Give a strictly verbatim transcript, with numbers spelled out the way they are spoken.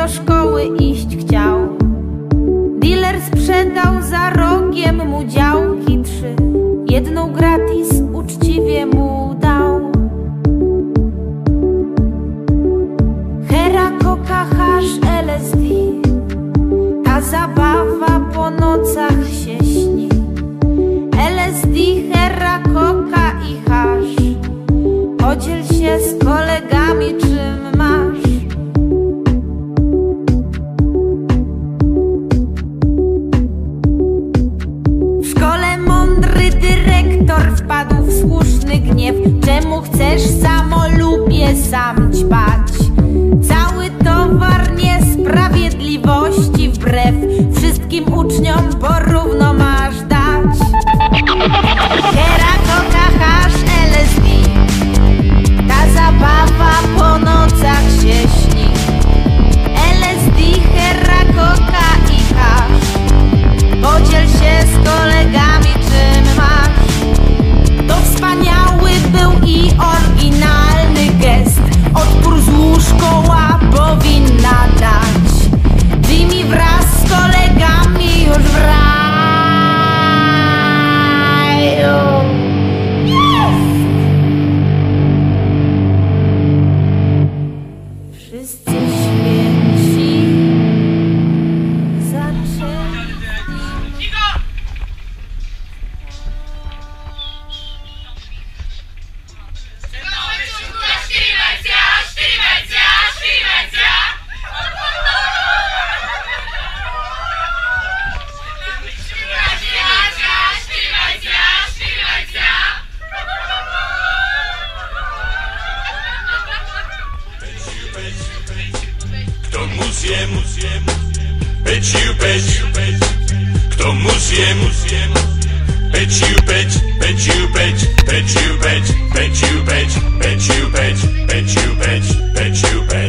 do szkoły iść chciał. Dealer sprzedał za rogiem mu działki trzy, jedną gratis uczciwie mu dał. Hera, koka, hasz, L S D, ta zabawa po nocach się śni. L S D, hera, koka i hasz, podziel się z kolegami czym masz. W szkole mądry dyrektor wpadł w słuszny gniew. Czemu chcesz samolubie sam ćpać? Cały towar niesprawiedliwości wbrew wszystkim uczniom porówno masz dać. Hera, koka, hasz, L S D, ta zabawa po nocach się śni. L S D, hera, koka i hasz, podziel się z kolegami czym masz. To wspaniały był i oryginalny gest. Odpór złóż koła powinna dać. Jimmy wraz z kolegami już w raju. Wszyscy święci zaczęli. Kto mus je, mus je, peciu, peciu, kto mus je, mus je, peciu, peć, peciu, peć, peciu, peć, peciu, peć, peciu, peć, peciu, peć, peciu, peć.